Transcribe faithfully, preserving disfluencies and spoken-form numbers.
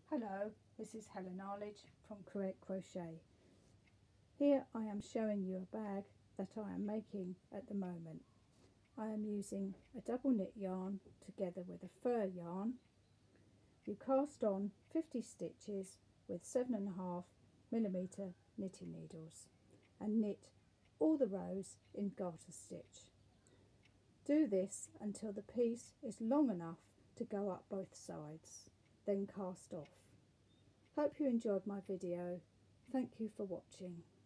Hello, this is Helen Arlidge from CreateCrochet. Here I am showing you a bag that I am making at the moment. I am using a double knit yarn together with a fur yarn. You cast on fifty stitches with seven and a half millimeter knitting needles and knit all the rows in garter stitch. Do this until the piece is long enough to go up both sides, then cast off. Hope you enjoyed my video. Thank you for watching.